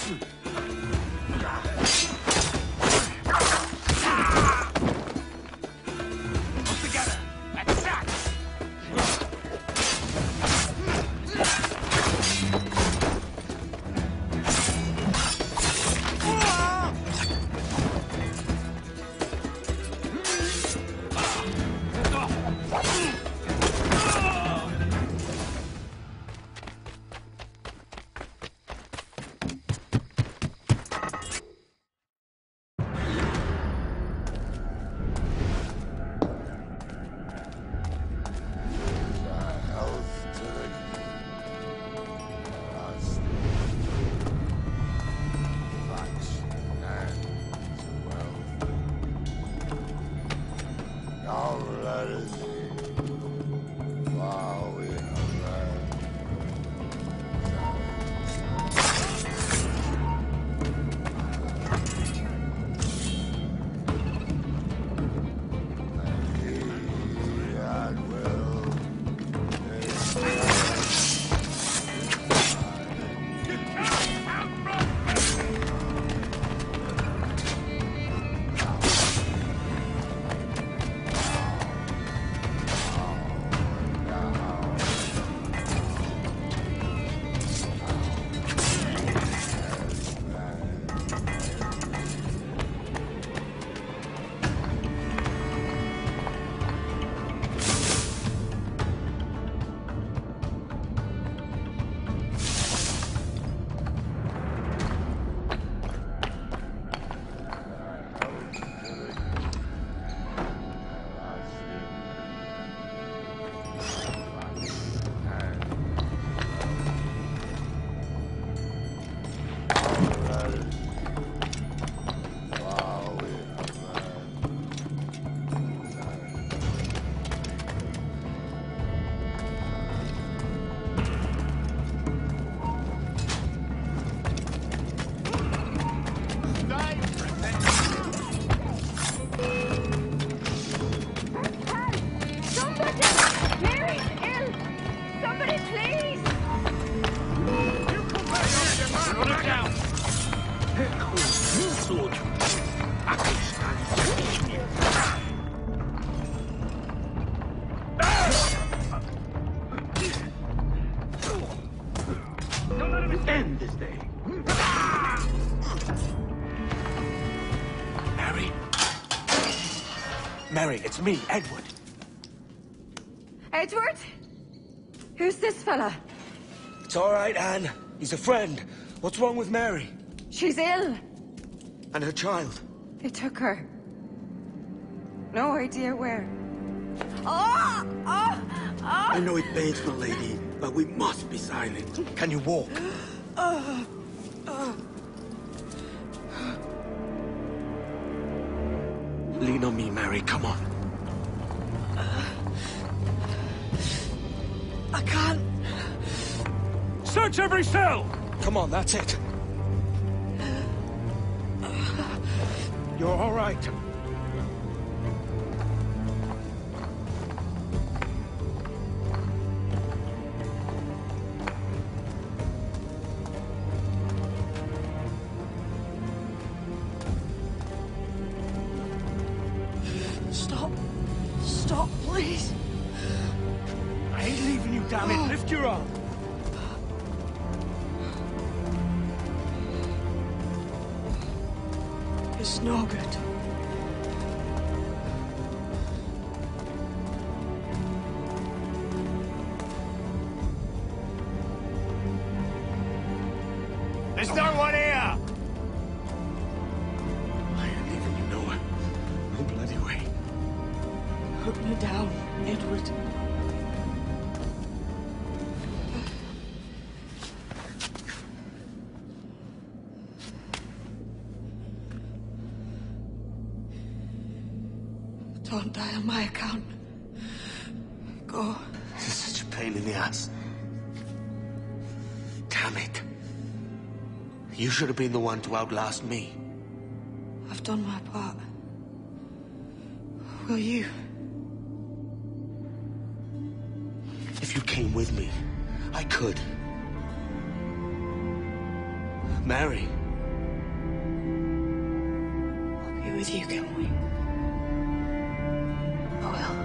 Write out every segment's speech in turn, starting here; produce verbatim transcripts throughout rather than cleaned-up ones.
End this day. Mary? Mary, it's me, Edward. Edward? Who's this fella? It's all right, Anne. He's a friend. What's wrong with Mary? She's ill. And her child? They took her. No idea where. Oh! Oh! Oh! I know it pains my lady, but we must be silent. Can you walk? Oh! Oh! Lean on me, Mary. Come on. I can't. Search every cell! Come on, that's it. You're all right. Stop. Stop, please. I ain't leaving you, damn it. Lift your arm. It's no good. There's no one here! I ain't leaving you nowhere. No bloody way. Put me down, Edward. Don't die on my account. Go. This is such a pain in the ass. Damn it. You should have been the one to outlast me. I've done my part. Will you? If you came with me, I could. Mary. I'll be with you, Kilroy. I will.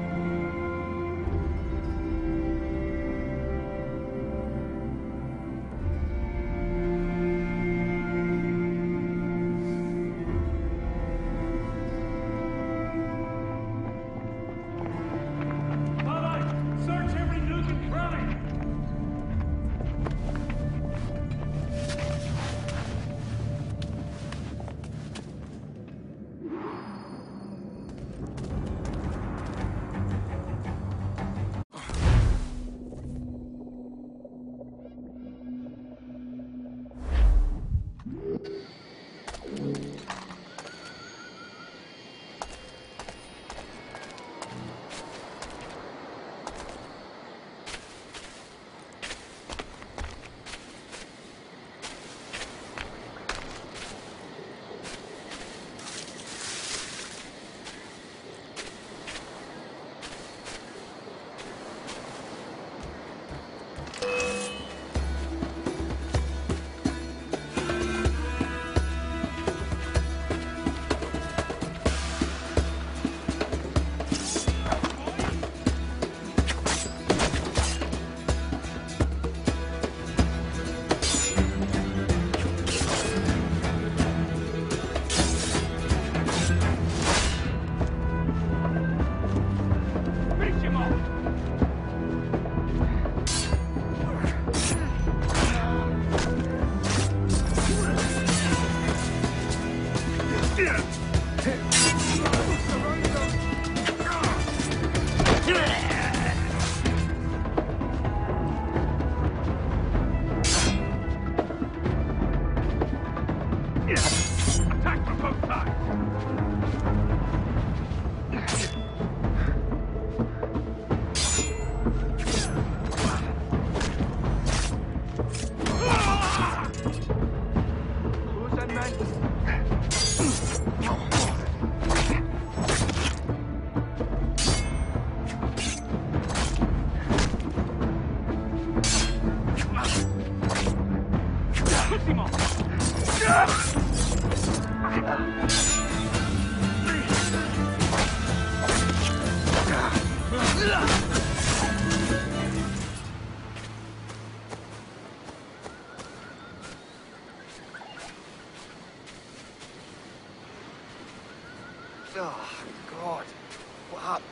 Oh, God. What happened?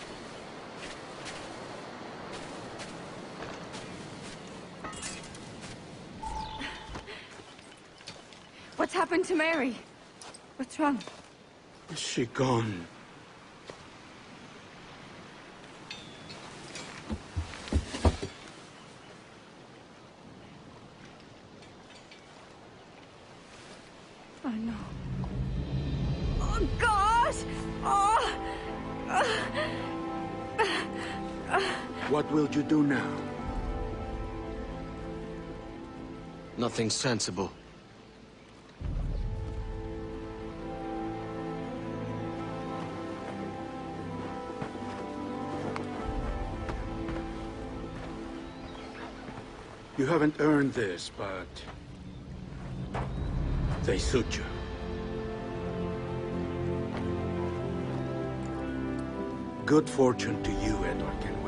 What's happened to Mary? What's wrong? Is she gone? Oh, no. Oh, God! Oh! What will you do now? Nothing sensible. You haven't earned this, but they suit you. Good fortune to you, Edward Kenway.